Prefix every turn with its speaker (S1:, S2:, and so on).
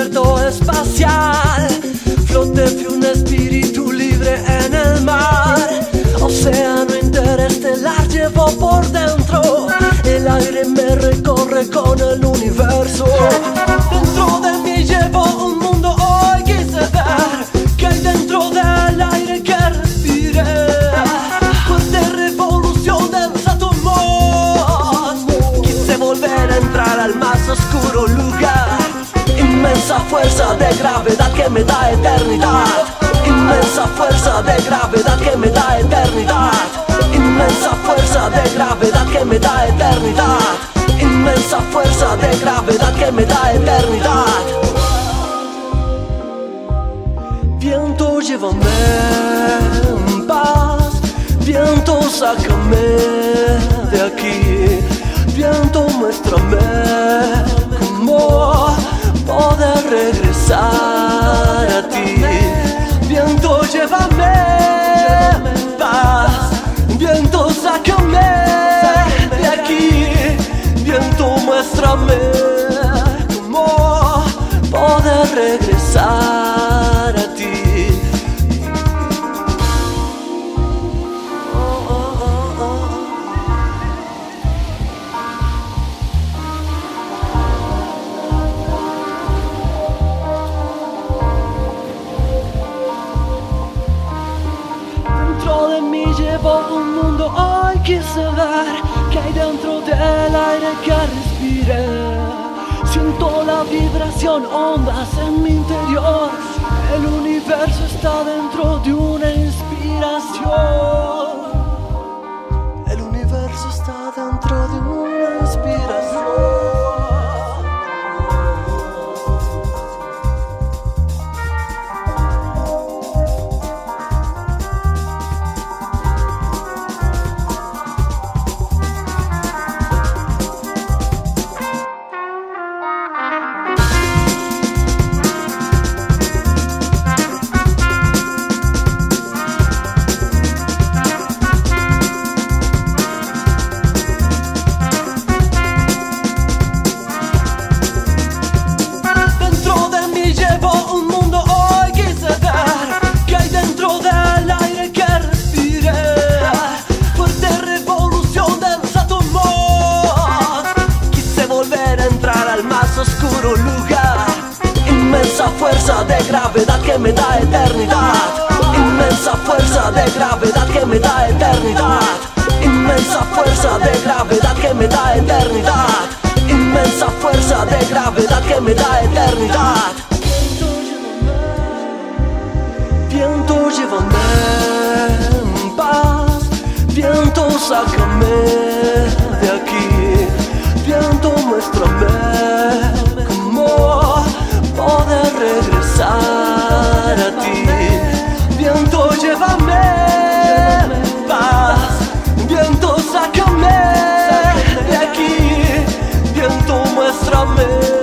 S1: desierto espacial, flote più un espíritu libre en el mar. Océano interestelar llevo por dentro, el aire me recorre con el universo. Dentro de mí llevo un mundo, hoy quise ver que hay dentro del aire que respire. Fuerte revolución del átomos, quise volver a entrar al más oscuro lugar. Inmensa fuerza de gravedad que me da eternidad. Inmensa fuerza de gravedad que me da eternidad. Inmensa fuerza de gravedad que me da eternidad. Inmensa fuerza de gravedad que me da eternidad. Viento, llévame en paz. Viento, sácame de aquí. Viento, muéstrame cómo poder regresar a ti. Viento, llévame en paz. Viento, sácame de aquí. Viento, muéstrame cómo poder regresar a ti. Dentro de mí llevo un mundo, hoy quise ver que hay dentro del aire que respire. Siento la vibración, ondas en mi interior. El universo está dentro de una inspiración. El universo está dentro de una inspiración. Oscuro lugar. Inmensa fuerza de gravedad que me da eternidad. Inmensa fuerza de gravedad que me da eternidad. Inmensa fuerza de gravedad que me da eternidad. Inmensa fuerza de gravedad que me da eternidad. Viento, llévame en paz. Viento, sácame de aquí. Viento, muéstrame cómo poder regresar a ti. Viento, llévame en paz. Viento, sácame de aquí. Viento, muéstrame